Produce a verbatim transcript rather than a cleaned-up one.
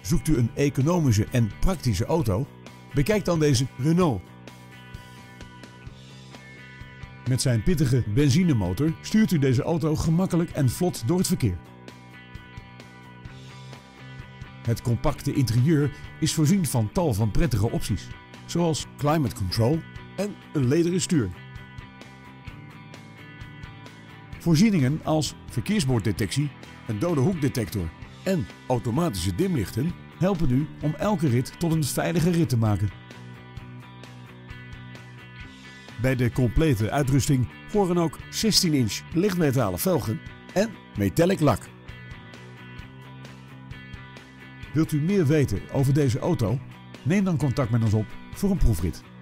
Zoekt u een economische en praktische auto? Bekijk dan deze Renault. Met zijn pittige benzinemotor stuurt u deze auto gemakkelijk en vlot door het verkeer. Het compacte interieur is voorzien van tal van prettige opties, zoals climate control en een lederen stuur. Voorzieningen als verkeersborddetectie, een dode hoekdetector en automatische dimlichten helpen u om elke rit tot een veilige rit te maken. Bij de complete uitrusting horen ook zestien inch lichtmetalen velgen en metallic lak. Wilt u meer weten over deze auto? Neem dan contact met ons op voor een proefrit.